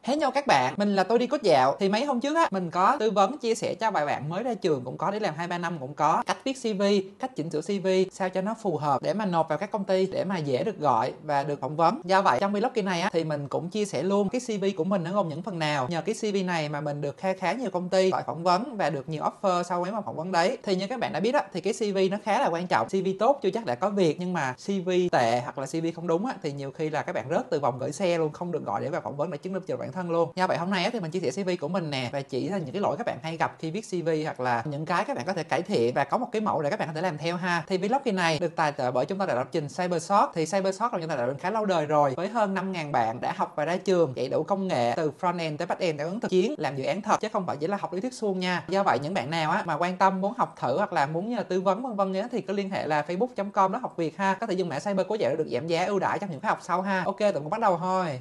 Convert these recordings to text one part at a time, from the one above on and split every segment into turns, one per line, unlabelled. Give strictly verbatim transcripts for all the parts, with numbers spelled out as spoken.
Hello các bạn, mình là tôi đi cốt dạo. Thì mấy hôm trước á, mình có tư vấn chia sẻ cho vài bạn mới ra trường cũng có, để làm hai ba năm cũng có, cách viết xê vê, cách chỉnh sửa xê vê sao cho nó phù hợp để mà nộp vào các công ty để mà dễ được gọi và được phỏng vấn. Do vậy trong vlog kỳ này á thì mình cũng chia sẻ luôn cái xê vê của mình nó gồm những phần nào. Nhờ cái xê vê này mà mình được khá khá nhiều công ty gọi phỏng vấn và được nhiều offer sau mấy vòng phỏng vấn đấy. Thì như các bạn đã biết á, thì cái xê vê nó khá là quan trọng. xê vê tốt chưa chắc đã có việc, nhưng mà xê vê tệ hoặc là xê vê không đúng á thì nhiều khi là các bạn rớt từ vòng gửi xe luôn, không được gọi để vào phỏng vấn để chứng minh cho bản thân luôn. Do vậy hôm nay á thì mình chia sẻ xê vê của mình nè, và chỉ ra những cái lỗi các bạn hay gặp khi viết xê vê, hoặc là những cái các bạn có thể cải thiện, và có một cái mẫu để các bạn có thể làm theo ha. Thì vlog kỳ này được tài trợ bởi trung tâm đào tạo lập trình Cybersoft. Thì Cybersoft là trung tâm đào tạo khá lâu đời rồi, với hơn năm nghìn bạn đã học và ra trường, chạy đủ công nghệ từ front end tới back end, đáp ứng thực chiến, làm dự án thật chứ không phải chỉ là học lý thuyết suông nha. Do vậy những bạn nào á mà quan tâm muốn học thử hoặc là muốn nhờ tư vấn vân vân nhé, thì cứ liên hệ là facebook chấm com đó học việc ha. Có thể dùng mã cyber cố dạo để được giảm giá ưu đãi trong những khóa học sau ha. Ok, tụi mình bắt đầu thôi.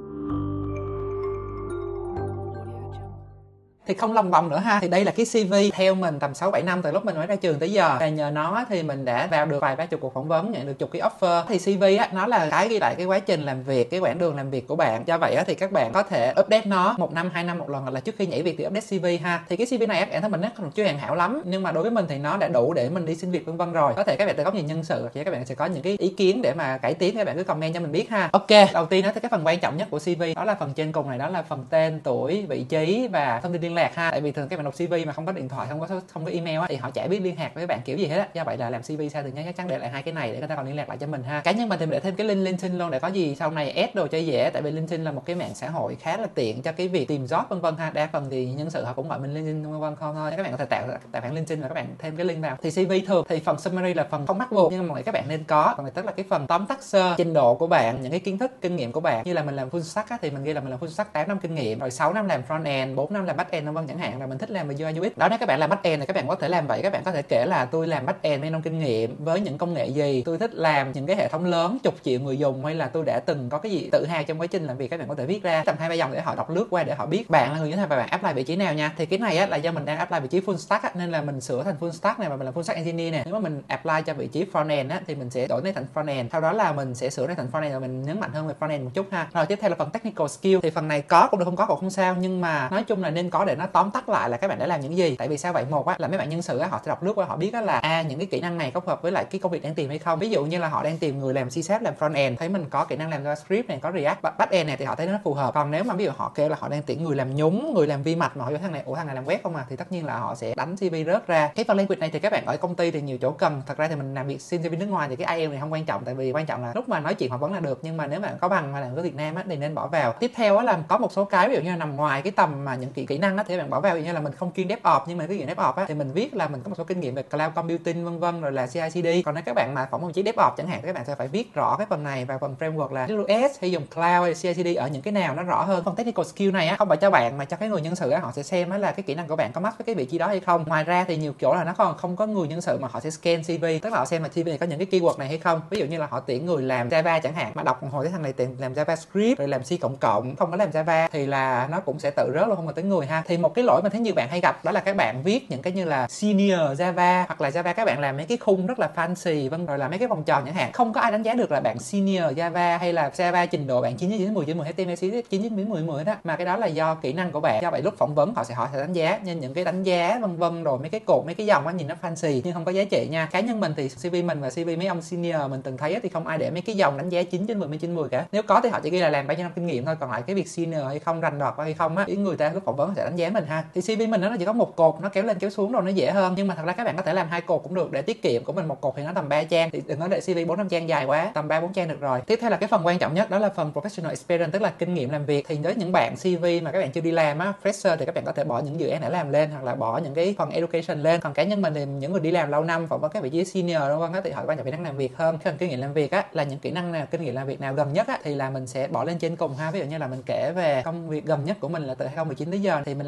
Thì không lòng vòng nữa ha, thì đây là cái xê vê theo mình tầm sáu bảy năm từ lúc mình mới ra trường tới giờ, và nhờ nó thì mình đã vào được vài ba chục cuộc phỏng vấn, nhận được chục cái offer. Thì xê vê á, nó là cái ghi lại cái quá trình làm việc, cái quãng đường làm việc của bạn. Do vậy á, thì các bạn có thể update nó một năm hai năm một lần, hoặc là trước khi nhảy việc thì update xê vê ha. Thì cái xê vê này bản thân mình nó không chưa hoàn hảo lắm, nhưng mà đối với mình thì nó đã đủ để mình đi xin việc vân vân rồi. Có thể các bạn từ góc nhìn nhân sự, hoặc các bạn sẽ có những cái ý kiến để mà cải tiến, các bạn cứ comment cho mình biết ha. Ok, đầu tiên đó thì cái phần quan trọng nhất của xê vê đó là phần trên cùng này, đó là phần tên, tuổi, vị trí và thông tin liên lạc ha. Tại vì thường các bạn đọc xê vê mà không có điện thoại, không có không có email á, thì họ chả biết liên lạc với bạn kiểu gì hết á. Do vậy là làm xê vê sao thì chắc chắn để lại hai cái này để người ta còn liên lạc lại cho mình ha. Cá nhân mình thì mình để thêm cái link LinkedIn luôn, để có gì sau này add đồ cho dễ. Tại vì LinkedIn là một cái mạng xã hội khá là tiện cho cái việc tìm job vân vân ha. Đa phần thì nhân sự họ cũng gọi mình LinkedIn vân vân không thôi. Các bạn có thể tạo tài khoản LinkedIn và các bạn thêm cái link vào. Thì xê vê thường thì phần summary là phần không bắt buộc, nhưng mà các bạn nên có. Còn tức là cái phần tóm tắt sơ trình độ của bạn, những cái kiến thức kinh nghiệm của bạn. Như là mình làm full stack á, thì mình ghi là mình làm full stack tám năm kinh nghiệm, rồi sáu năm làm front end, bốn năm làm back end vân vân chẳng hạn. Là mình thích làm về u i u ích. Đó, nếu các bạn làm back end thì các bạn có thể làm vậy. Các bạn có thể kể là tôi làm back end mấy năm kinh nghiệm với những công nghệ gì, tôi thích làm những cái hệ thống lớn chục triệu người dùng, hay là tôi đã từng có cái gì tự hào trong quá trình làm việc. Các bạn có thể viết ra tầm hai ba dòng để họ đọc lướt qua, để họ biết bạn là người như thế nào và bạn apply vị trí nào nha. Thì cái này á là do mình đang apply vị trí full stack á, nên là mình sửa thành full stack này, và mình là full stack engineer nè. Nếu mà mình apply cho vị trí front end á thì mình sẽ đổi này thành front end, sau đó là mình sẽ sửa này thành front end, rồi mình nhấn mạnh hơn về front end một chút ha. Rồi tiếp theo là phần technical skill. Thì phần này có cũng được, không có cũng không sao, nhưng mà nói chung là nên có để nó tóm tắt lại là các bạn đã làm những gì. Tại vì sao vậy? Một á là mấy bạn nhân sự á, họ sẽ đọc lướt qua, họ biết á là à những cái kỹ năng này có phù hợp với lại cái công việc đang tìm hay không. Ví dụ như là họ đang tìm người làm C sharp, làm front end, thấy mình có kỹ năng làm JavaScript này, có React back end này, thì họ thấy nó phù hợp. Còn nếu mà ví dụ họ kêu là họ đang tuyển người làm nhúng, người làm vi mạch, mà họ thằng này ủa thằng này làm web không à, thì tất nhiên là họ sẽ đánh xê vê rớt ra. Cái phần language này thì các bạn ở công ty thì nhiều chỗ cần. Thật ra thì mình làm việc xin xê vê nước ngoài thì cái i e lờ này không quan trọng, tại vì quan trọng là lúc mà nói chuyện họ vẫn là được. Nhưng mà nếu mà có bằng mà làm ở Việt Nam á thì nên bỏ vào. Tiếp theo á là có một số cái ví dụ như là nằm ngoài cái tầm mà những kỹ kỹ năng á thì các bạn bỏ vào. Ví dụ như là mình không chuyên DevOps, nhưng mà cái chuyện DevOps á thì mình viết là mình có một số kinh nghiệm về cloud computing vân vân, rồi là xê i xê đê. Còn nếu các bạn mà phỏng vấn vị trí DevOps chẳng hạn thì các bạn sẽ phải viết rõ cái phần này, và phần framework là a vê ét hay dùng cloud hay xê i xê đê ở những cái nào nó rõ hơn. Phần technical skill này á không phải cho bạn mà cho cái người nhân sự á, họ sẽ xem á là cái kỹ năng của bạn có match với cái vị trí đó hay không. Ngoài ra thì nhiều chỗ là nó còn không có người nhân sự mà họ sẽ scan xê vê, tức là họ xem là xê vê này có những cái keyword này hay không. Ví dụ như là họ tuyển người làm Java chẳng hạn, mà đọc một hồi cái thằng này tuyển làm JavaScript rồi làm C cộng cộng, không có làm Java thì là nó cũng sẽ tự rớt luôn, không có tới người ha. Thì một cái lỗi mà thấy nhiều bạn hay gặp đó là các bạn viết những cái như là senior Java, hoặc là Java các bạn làm mấy cái khung rất là fancy vân, rồi là mấy cái vòng tròn chẳng hạn. Không có ai đánh giá được là bạn senior Java hay là Java trình độ bạn chín đến mười trên mười, hát tê em lờ chín đến mười mười đó, mà cái đó là do kỹ năng của bạn. Do vậy lúc phỏng vấn họ sẽ họ sẽ đánh giá nên những cái đánh giá vân vân, rồi mấy cái cột mấy cái dòng á nhìn nó fancy nhưng không có giá trị nha. Cá nhân mình thì xê vê mình và xê vê mấy ông senior mình từng thấy thì không ai để mấy cái dòng đánh giá chín trên mười trên mười cả. Nếu có thì họ chỉ ghi là làm bao nhiêu năm kinh nghiệm thôi, còn lại cái việc senior hay không, rành đọt hay không á, cái người ta lúc phỏng vấn họ sẽ đánh giá mình ha. Thì xê vê mình nó chỉ có một cột, nó kéo lên kéo xuống rồi nó dễ hơn, nhưng mà thật ra các bạn có thể làm hai cột cũng được để tiết kiệm. Của mình một cột thì nó tầm ba trang, thì đừng có để xê vê bốn năm trang dài quá, tầm ba bốn trang được rồi. Tiếp theo là cái phần quan trọng nhất, đó là phần professional experience, tức là kinh nghiệm làm việc. Thì với những bạn xê vê mà các bạn chưa đi làm á, fresher, thì các bạn có thể bỏ những dự án đã làm lên, hoặc là bỏ những cái phần education lên. Còn cá nhân mình thì những người đi làm lâu năm phỏng vấn các vị trí senior đúng không á, thì họ quan trọng kỹ năng làm việc hơn. Cái phần kinh nghiệm làm việc á là những kỹ năng nào, kinh nghiệm làm việc nào gần nhất á thì là mình sẽ bỏ lên trên cùng ha. Ví dụ như là mình kể về công việc gần nhất của mình là từ hai không một chín tới giờ thì mình làm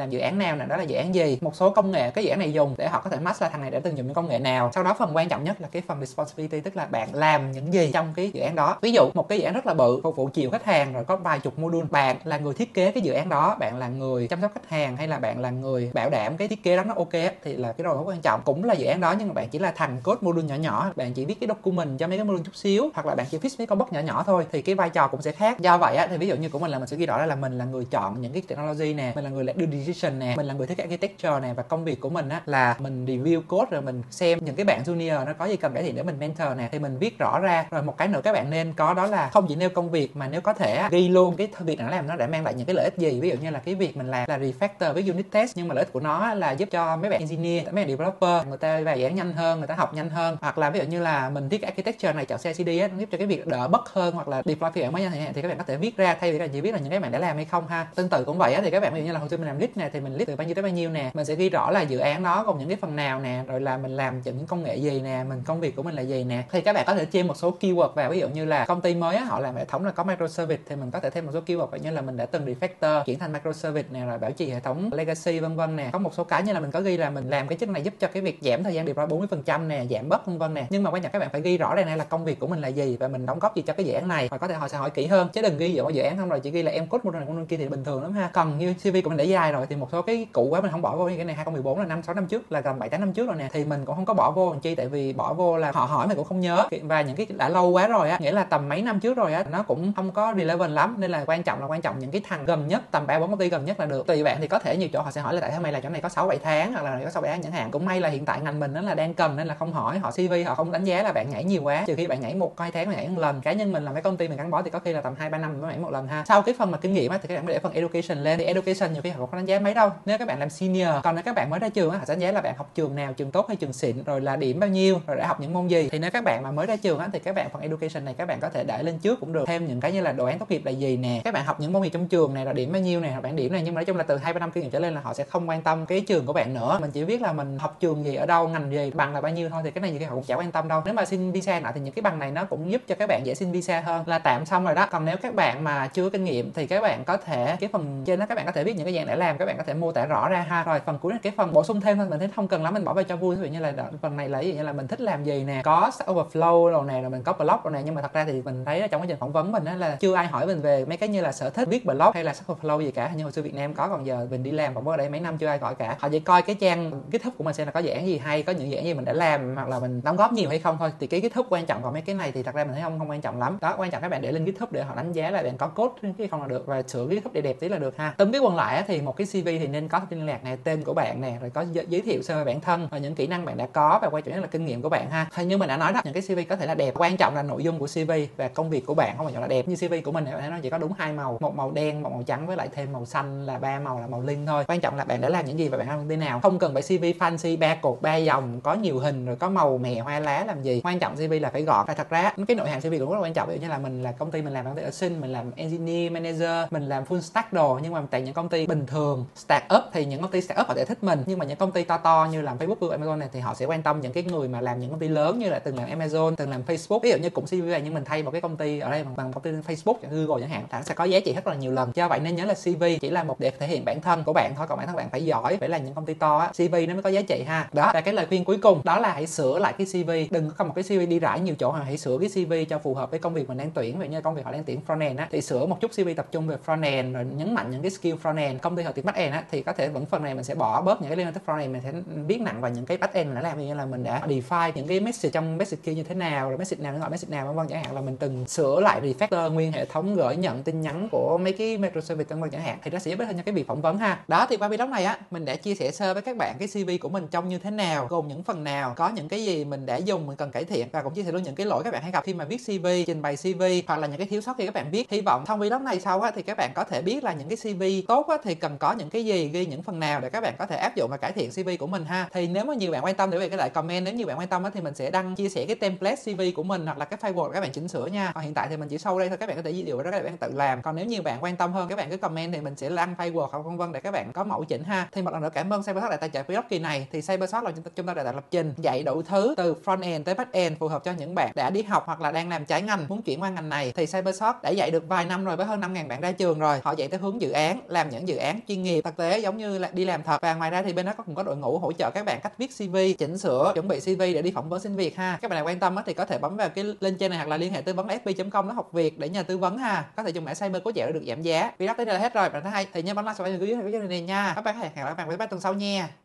làm dự án nào nè, đó là dự án gì, một số công nghệ cái dự án này dùng để họ có thể match là thằng này đã từng dùng những công nghệ nào. Sau đó phần quan trọng nhất là cái phần responsibility, tức là bạn làm những gì trong cái dự án đó. Ví dụ một cái dự án rất là bự phục vụ chiều khách hàng rồi có vài chục module, bạn là người thiết kế cái dự án đó, bạn là người chăm sóc khách hàng hay là bạn là người bảo đảm cái thiết kế đó nó ok thì là cái role rất quan trọng. Cũng là dự án đó nhưng mà bạn chỉ là thằng code module nhỏ nhỏ, bạn chỉ viết cái document cho mấy cái module chút xíu, hoặc là bạn chỉ fix mấy con bug nhỏ nhỏ thôi, thì cái vai trò cũng sẽ khác. Do vậy á, thì ví dụ như của mình là mình sẽ ghi rõ là mình là người chọn những cái technology nè, mình là người đưa decision nè, mình là người thiết kế architecture nè, và công việc của mình á là mình review code rồi mình xem những cái bạn junior nó có gì cần cải thiện để mình mentor nè, thì mình viết rõ ra. Rồi một cái nữa các bạn nên có đó là không chỉ nêu công việc mà nếu có thể ghi luôn cái việc nó làm nó để mang lại những cái lợi ích gì. Ví dụ như là cái việc mình làm là refactor với unit test, nhưng mà lợi ích của nó là giúp cho mấy bạn engineer, mấy bạn developer người ta bài giảng nhanh hơn, người ta học nhanh hơn. Hoặc là ví dụ như là mình thiết architecture này chọn xê i xê đê á, nó giúp cho cái việc đỡ bất hơn, hoặc là deploy phiên bản mới nhanh thì các bạn có thể viết ra thay vì các bạn chỉ biết là những cái bạn đã làm hay không ha. Tương tự cũng vậy á, thì các bạn ví dụ như là hồi xưa mình làm lead nè thì mình lead từ bao nhiêu tới bao nhiêu nè, mình sẽ ghi rõ là dự án đó gồm những cái phần nào nè, rồi là mình làm những công nghệ gì nè, mình công việc của mình là gì nè. Thì các bạn có thể thêm một số keyword vào, ví dụ như là công ty mới á, họ làm hệ thống là có microservice thì mình có thể thêm một số keyword vậy như là mình đã từng refactor chuyển thành microservice nè, rồi bảo trì hệ thống legacy vân vân nè. Có một số cái như là mình có ghi là mình làm cái chức này giúp cho cái việc giảm thời gian deploy bốn mươi phần trăm nè, giảm bug vân vân nè. Nhưng mà quan trọng các bạn phải ghi rõ đây này là công việc của mình là gì và mình đóng góp gì cho cái dự án này, và có thể họ sẽ hỏi kỹ hơn, chứ đừng ghi dụ dự án không rồi chỉ ghi là em code module này module kia thì bình thường lắm ha. Còn như xê vê của mình để dài rồi thì một số cái cũ quá mình không bỏ vô, như cái này hai không một bốn là năm sáu năm trước, là gần bảy tám năm trước rồi nè, thì mình cũng không có bỏ vô làm chi, tại vì bỏ vô là họ hỏi mình cũng không nhớ, và những cái đã lâu quá rồi á, nghĩa là tầm mấy năm trước rồi á, nó cũng không có relevant lắm. Nên là quan trọng là quan trọng những cái thằng gần nhất, tầm ba bốn công ty gần nhất là được. Tùy bạn thì có thể nhiều chỗ họ sẽ hỏi là tại sao mày là chỗ này có sáu bảy tháng, hoặc là có sáu bảy tháng chẳng hạn. Cũng may là hiện tại ngành mình nó là đang cần nên là không hỏi, họ xê vê họ không đánh giá là bạn nhảy nhiều quá, trừ khi bạn nhảy một hai tháng mà nhảy một lần. Cá nhân mình là mấy công ty mình gắn bó thì có khi là tầm hai ba năm mới nhảy một lần ha. Sau cái phần mà kinh nghiệm á thì các bạn để phần education lên, thì education nhiều khi họ không có đánh giá mấy đâu nếu các bạn làm senior. Còn nếu các bạn mới ra trường á, họ sẽ đánh giá là bạn học trường nào, trường tốt hay trường xịn, rồi là điểm bao nhiêu, rồi đã học những môn gì. Thì nếu các bạn mà mới ra trường á thì các bạn phần education này các bạn có thể để lên trước cũng được, thêm những cái như là đồ án tốt nghiệp là gì nè, các bạn học những môn gì trong trường này, rồi điểm bao nhiêu nè, rồi bảng điểm này. Nhưng mà nói chung là từ hai ba năm kinh nghiệm trở lên là họ sẽ không quan tâm cái trường của bạn nữa, mình chỉ biết là mình học trường gì, ở đâu, ngành gì, bằng là bao nhiêu thôi, thì cái này nhiều khi họ cũng chả quan tâm đâu. Nếu mà xin visa lại thì những cái bằng này nó cũng giúp cho các bạn dễ xin visa hơn, là tạm xong rồi đó. Còn nếu các bạn mà chưa kinh nghiệm thì các bạn có thể cái phần trên đó các bạn có thể viết những cái dạng để làm, các bạn có thể mô tả rõ ra ha. Rồi phần cuối là cái phần bổ sung thêm thôi, mình thấy không cần lắm, mình bỏ vào cho vui. Ví dụ như là phần này là ví dụ như là mình thích làm gì nè, có Stack Overflow rồi nè, rồi mình có blog rồi nè. Nhưng mà thật ra thì mình thấy trong quá trình phỏng vấn mình á là chưa ai hỏi mình về mấy cái như là sở thích viết blog hay là Stack Overflow gì cả. Nhưng hồi xưa Việt Nam có, còn giờ mình đi làm phỏng vấn ở đây mấy năm chưa ai gọi cả. Họ chỉ coi cái trang GitHub của mình xem là có dự án gì hay, có những dự án gì mình đã làm, hoặc là mình đóng góp nhiều hay không thôi. Thì cái GitHub quan trọng, còn mấy cái này thì thật ra mình thấy không không quan trọng lắm. Đó, quan trọng các bạn để lên GitHub để họ đánh giá là bạn có code cái không là được, và sửa GitHub để đẹp tí là được ha. Tóm cái quần lại á, thì một cái xê vê thì nên có thông tin liên lạc này, tên của bạn nè, rồi có giới thiệu sơ về bản thân và những kỹ năng bạn đã có, và quan trọng nhất là kinh nghiệm của bạn ha. Thì như mình đã nói đó, những cái xê vê có thể là đẹp, quan trọng là nội dung của xê vê và công việc của bạn, không quan trọng là đẹp. Như xê vê của mình thì nó chỉ có đúng hai màu, một màu đen, một màu trắng, với lại thêm màu xanh, là ba màu là màu link thôi. Quan trọng là bạn đã làm những gì và bạn làm công ty nào. Không cần phải xê vê fancy, ba cột ba dòng, có nhiều hình rồi có màu mè hoa lá làm gì. Quan trọng xê vê là phải gọn. Và thật ra cái nội hàm xê vê cũng rất là quan trọng. Ví dụ như là mình là công ty mình làm công ty ở Sinh, mình làm engineer, manager, mình làm full stack đồ. Nhưng mà tại những công ty bình thường start up thì những công ty start up họ sẽ thích mình, nhưng mà những công ty to to như làm Facebook, Google, Amazon này thì họ sẽ quan tâm những cái người mà làm những công ty lớn, như là từng làm Amazon, từng làm Facebook. Ví dụ như cũng xê vê này nhưng mình thay một cái công ty ở đây bằng, bằng công ty Facebook, Google chẳng hạn,它sẽ có giá trị rất là nhiều lần. Do vậy nên nhớ là xê vê chỉ là một để thể hiện bản thân của bạn thôi, còn bản thân bạn phải giỏi, phải là những công ty to á, xê vê nó mới có giá trị ha. Đó, và cái lời khuyên cuối cùng đó là hãy sửa lại cái xê vê, đừng có một cái xê vê đi rải nhiều chỗ, hãy sửa cái xê vê cho phù hợp với công việc mình đang tuyển. Vậy như công việc họ đang tuyển frontend á thì sửa một chút xê vê tập trung về frontend, rồi nhấn mạnh những cái skill frontend. Công ty họ tuyển backend á thì có thể vẫn phần này mình sẽ bỏ bớt những cái liên quan tới frontend, mình sẽ viết nặng vào những cái backend mình đã làm, như là mình đã define những cái message trong message kia như thế nào, rồi message nào nó gọi message nào vân vân chẳng hạn, là mình từng sửa lại refactor nguyên hệ thống gửi nhận tin nhắn của mấy cái microservice vân vân chẳng hạn, thì nó sẽ giúp ích hơn cho cái việc phỏng vấn ha. Đó, thì qua video này á mình đã chia sẻ sơ với các bạn cái xê vê của mình trông như thế nào, gồm những phần nào, có những cái gì mình đã dùng, mình cần cải thiện, và cũng chia sẻ luôn những cái lỗi các bạn hay gặp khi mà viết xê vê, trình bày xê vê, hoặc là những cái thiếu sót khi các bạn viết. Hy vọng thông video này sau á thì các bạn có thể biết là những cái xê vê tốt á thì cần có những cái gì, ghi những phần nào để các bạn có thể áp dụng và cải thiện xê vê của mình ha. Thì nếu mà nhiều bạn quan tâm thì các bạn cái lại comment, nếu nhiều bạn quan tâm á thì mình sẽ đăng chia sẻ cái template xê vê của mình hoặc là cái file Word các bạn chỉnh sửa nha. Còn hiện tại thì mình chỉ show đây thôi, các bạn có thể ví dụ đó các bạn tự làm. Còn nếu nhiều bạn quan tâm hơn các bạn cứ comment thì mình sẽ đăng file Word hoặc vân vân để các bạn có mẫu chỉnh ha. Thì một lần nữa cảm ơn Cybersoft đã tài trợ video kỳ này. Thì Cybersoft là chúng ta đã lập trình dạy đủ thứ từ front end tới back end phù hợp cho những bạn đã đi học hoặc là đang làm trái ngành muốn chuyển qua ngành này. Thì Cybersoft đã dạy được vài năm rồi, với hơn năm nghìn bạn ra trường rồi. Họ dạy tới hướng dự án, làm những dự án chuyên nghiệp nghiệp thực tế giống như là đi làm thật. Và ngoài ra thì bên đó cũng có đội ngũ hỗ trợ các bạn cách viết xê vê, chỉnh sửa, chuẩn bị xê vê để đi phỏng vấn xin việc ha. Các bạn nào quan tâm thì có thể bấm vào cái link trên này hoặc là liên hệ tư vấn ép pê chấm com nó học việc để nhờ tư vấn ha. Có thể dùng mã cyber cố dẻo để được giảm giá. Video tới đây là hết rồi. Bạn thấy hay thì nhớ bấm like, subscribe, video này nha. Các bạn hẹn gặp lại các bạn với tuần sau nha.